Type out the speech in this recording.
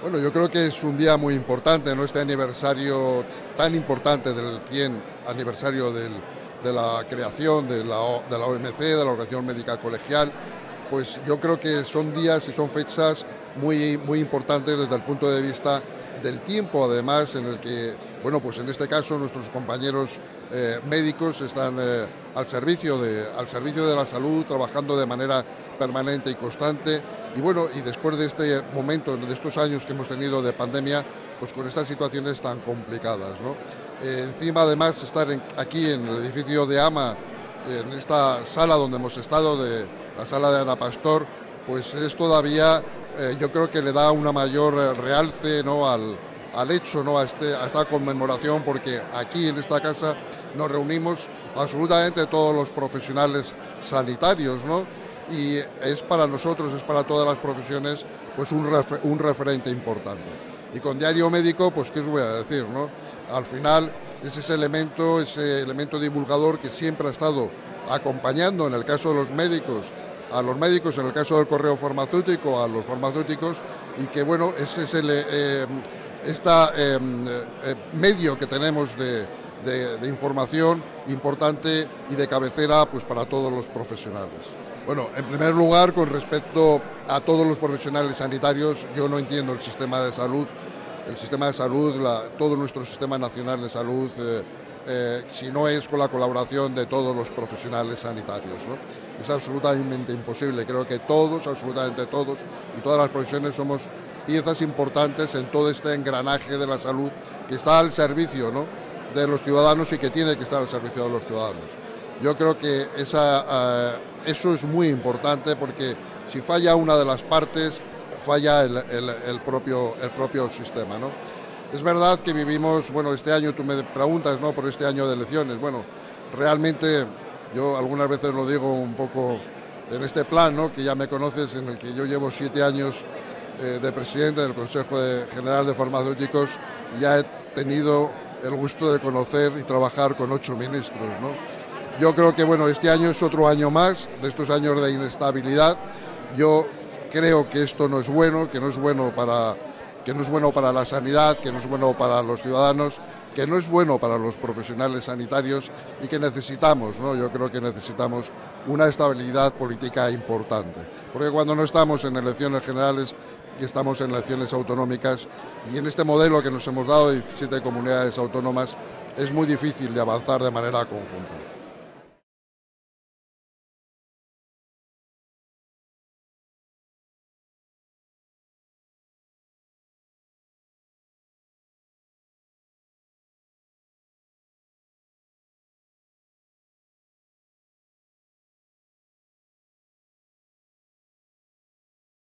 Bueno, yo creo que es un día muy importante, ¿no? Este aniversario tan importante del 100 aniversario de la creación de la OMC, de la Organización Médica Colegial, pues yo creo que son días y son fechas muy importantes desde el punto de vista del tiempo, además, en el que, bueno, pues en este caso nuestros compañeros médicos están al servicio de la salud, trabajando de manera permanente y constante. Y bueno, y después de este momento, de estos años que hemos tenido de pandemia, pues con estas situaciones tan complicadas, ¿no? Encima, además, estar aquí en el edificio de AMA, en esta sala donde hemos estado, la sala de Ana Pastor, pues es todavía, yo creo que le da una mayor realce, ¿no?, al hecho, ¿no?, a esta conmemoración, porque aquí en esta casa nos reunimos absolutamente todos los profesionales sanitarios, ¿no? Y es para nosotros, es para todas las profesiones, pues un referente importante. Y con Diario Médico, pues qué os voy a decir, ¿no? Al final es ese elemento divulgador que siempre ha estado acompañando, en el caso de los médicos, a los médicos, en el caso del correo farmacéutico, a los farmacéuticos, y que bueno, ese es medio que tenemos de información importante y de cabecera, pues para todos los profesionales. Bueno, en primer lugar, con respecto a todos los profesionales sanitarios, yo no entiendo el sistema de salud, todo nuestro sistema nacional de salud, si no es con la colaboración de todos los profesionales sanitarios, ¿no? Es absolutamente imposible. Creo que todos, absolutamente todos, y todas las profesiones somos piezas importantes en todo este engranaje de la salud que está al servicio, ¿no?, de los ciudadanos y que tiene que estar al servicio de los ciudadanos. Yo creo que eso es muy importante, porque si falla una de las partes, falla el propio sistema, ¿no? Es verdad que vivimos, bueno, este año, tú me preguntas, ¿no?, por este año de elecciones. Bueno, realmente yo algunas veces lo digo un poco en este plan, ¿no?, que ya me conoces, en el que yo llevo 7 años de presidente del Consejo General de Farmacéuticos, y ya he tenido el gusto de conocer y trabajar con 8 ministros, ¿no? Yo creo que, bueno, este año es otro año más de estos años de inestabilidad. Yo creo que esto no es bueno, que no es bueno para la sanidad, que no es bueno para los ciudadanos, que no es bueno para los profesionales sanitarios, y que necesitamos, ¿no? Yo creo que necesitamos una estabilidad política importante, porque cuando no estamos en elecciones generales y estamos en elecciones autonómicas, y en este modelo que nos hemos dado de 17 comunidades autónomas, es muy difícil de avanzar de manera conjunta.